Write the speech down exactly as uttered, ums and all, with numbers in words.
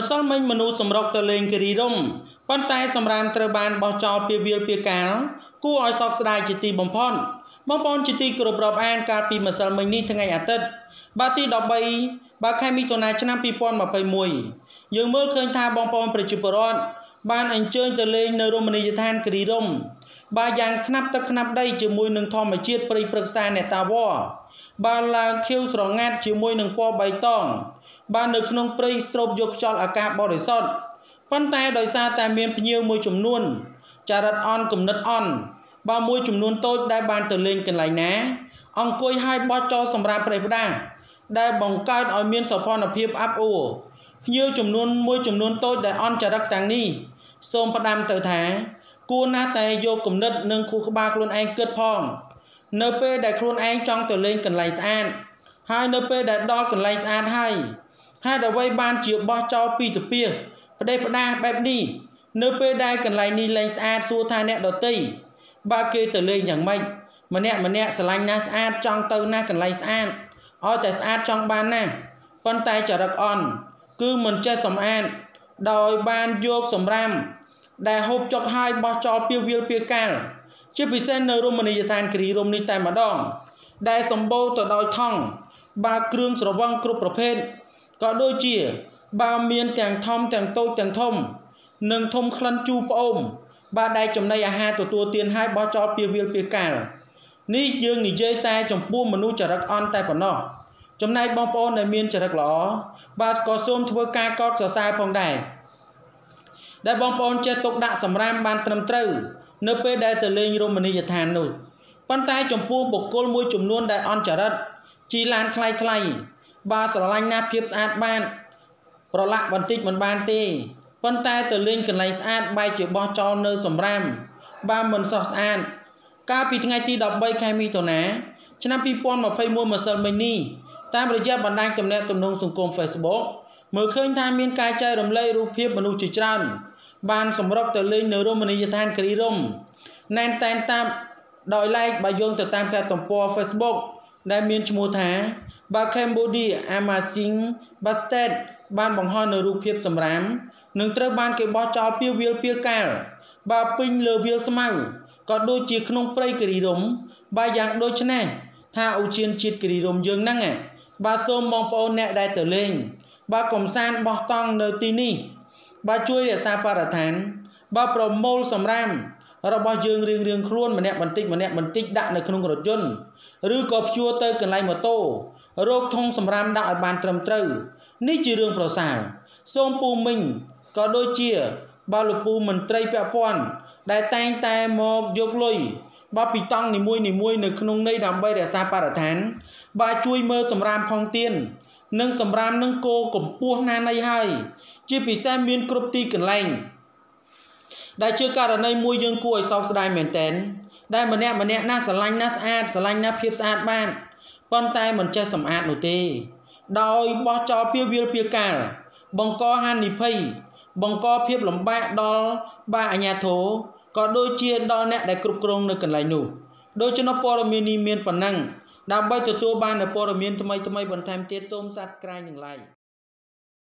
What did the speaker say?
សិលមិញមនុស្សសម្រុកទៅលេងគិរីរំប៉ុន្តែសម្រាមត្រូវបានបោះចោលពីវាលពីកាលគួរឲ្យសោកស្ដាយជាទីបំផុតបងប្អូនជាទីគោរពរាប់អានកាលពីម្សិលមិញនេះថ្ងៃអាទិត្យបាទទីដប់បីបាទខែមិថុនាឆ្នាំពីរពាន់ម្ភៃមួយយើងមើលឃើញថាបងប្អូនប្រជាពលរដ្ឋបានអញ្ជើញទៅលេងនៅរមណីយដ្ឋានគិរីរំបាទយ៉ាងថ្នាប់ទឹកថ្នាប់ដីជាមួយនឹងធម្មជាតិព្រៃព្រឹក្សាអ្នកតាវ៉បាទឡើងខៀវស្រងាត់ជាមួយនឹងពណ៌បៃតងបាននៅក្នុងព្រៃស្រូបយកខ្យល់អាកាសបរិសុទ្ធប៉ុន្តែដោយសារតែមានភ្ញៀវមួយចំនួនចរិតអន់គំនិតអន់បាទមួយចំនួនតូចដែលបានទៅលេងកន្លែងណាអង្គុយឲ្យបោះចោលសម្រាប់ប្រេះផ្ដាស់ដែលបង្កើតឲ្យមានសោភ័ណភាពអាប់អួរភ្ញៀវចំនួនមួយចំនួនតូចដែលអន់ចរិតទាំងនេះសូមផ្ដាំទៅថាគួរណាស់តែយកគំនិតនិងខួរក្បាលខ្លួនឯងគិតផងនៅពេលដែលខ្លួនឯងចង់ទៅលេងកន្លែងស្អាតហើយនៅពេលដែលដល់កន្លែងស្អាតហើយហេតុអ្វីបានជាបោះចោលពីទៅពីផ្ដេសផ្ដាសបែបនេះនៅពេលដែលកន្លែងនេះលែងស្អាតសួរថាអ្នកដទៃបើគេទៅលេងយ៉ាងម៉េចម្នាក់ម្នាក់ស្រឡាញ់ណាស់ស្អាតចង់ទៅណាស់កន្លែងស្អាតឲ្យតែស្អាតចង់បានណាស់ប៉ុន្តែចរិតអន់គឺមិនចេះសម្អាតដោយបានយកសម្រាមដែលហូបចុកហើយបោះចោលពីវាលពីកាលជាពិសេសនៅរមណីយដ្ឋានគិរីរំនេះតែម្ដងដែលសម្បូរទៅដោយថង់បើគ្រឿងស្រវឹងគ្រប់ប្រភេទក៏ដូចជាបើមានទាំងធំទាំងតូចទាំងធំនិងធំក្លិនជូរផ្អូមបាទដែលចំណីអាហារទទួលទានឲ្យបោះចោលពីវាលពីកាលនេះយើងនិយាយតែចំពោះមនុស្សចរិតអន់តែប៉ុណ្ណោះចំណែកបងប្អូនដែលមានចរិតល្អបាទក៏សូមធ្វើការកោតសរសើរផងដែរដែលបងប្អូនចេះទុកដាក់សម្រាមបានត្រឹមត្រូវនៅពេលដែលទៅលេងរមណីយដ្ឋាននោះប៉ុន្តែចំពោះបុគ្គលមួយចំនួនដែលអន់ចរិតជីឡានថ្លៃថ្លៃបាទស្រឡាញ់ណាស់ភាពស្អាតបានប្រឡាក់បន្តិចមិនបានទេប៉ុន្តែទៅលេងកន្លែងស្អាតបែរជាបោះចោលនៅសម្រាមបាទមិនស្រស់ស្អាតកាលពីថ្ងៃទីដប់បីខែមិថុនាឆ្នាំពីរពាន់ម្ភៃមួយម្សិលមិញនេះតាមរយៈបណ្ដាញទំនាក់ទំនងសង្គម Facebook មើលឃើញថាមានការចែករំលែករូបភាពមនុស្សជាច្រើនបានសម្រុកទៅលេងនៅរមណីយដ្ឋានគិរីរំណែនតែនតាមដោយឡែកបើយោងទៅតាមគេទំព័រ Facebook ដែលមានឈ្មោះថាបាទ Cambodia Amazing Bastet បានបង្ហោះនៅរូបភាពសម្រាមនឹងត្រូវបានគេបោះចោលពីវាលពីកាលបាទពេញលើវាលស្មៅក៏ដូចជាក្នុងព្រៃគិរីរំបាទយ៉ាងដូចនេះថាឧទ្យានជាតិគិរីរំយើងហ្នឹងបាទសូមបងប្អូនអ្នកដែលទៅលេងបាទកំសាន្តបោះតង់នៅទីនេះបាទជួយរក្សាបរិស្ថានបាទប្រមូលសម្រាមរបស់យើងរៀងរៀងខ្លួនម្នាក់បន្តិចម្នាក់បន្តិចដាក់នៅក្នុងរថយន្តឬក៏ព្យួរទៅកន្លែងម៉ូតូរោគធុងសម្រាមដាក់ឲ្យបានត្រឹមត្រូវនេះជារឿងប្រសើរសូមពូមិញក៏ដូចជាបាទលោកពូមន្ត្រីពាក់ព័ន្ធដែលតែងតែមកយកលុយបាទពីតង់នីមួយនីមួយនៅក្នុងន័យដើម្បីរក្សាបរិស្ថានបាទជួយមើលសម្រាមផងទៀននិងសម្រាមនឹងគោកម្ពស់ណានៃហើយជាពិសេសមានគ្រប់ទីកន្លែងដែលជាករណីមួយយើងគួរឲ្យសោកស្ដាយមែនទែនដែលម្នាក់ម្នាក់ណាស្រឡាញ់ណាស្អាតស្រឡាញ់ណាភាពស្អាតបានប៉ុន្តែមិនចេះសម្អាតនោះទេដោយបោះចោលពីវាលពីកាលបង្កហានិភ័យបង្កភាពលំបាកដល់បាទអាជ្ញាធរក៏ដូចជាដល់អ្នកដែលគ្រប់គ្រងនៅកន្លែងនោះដូច្នោះព័ត៌មាននេះមានប៉ុណ្ណឹងដើម្បីទទួលបាននូវព័ត៌មានថ្មីៗបន្ថែមទៀតសូម Subscribe និង Like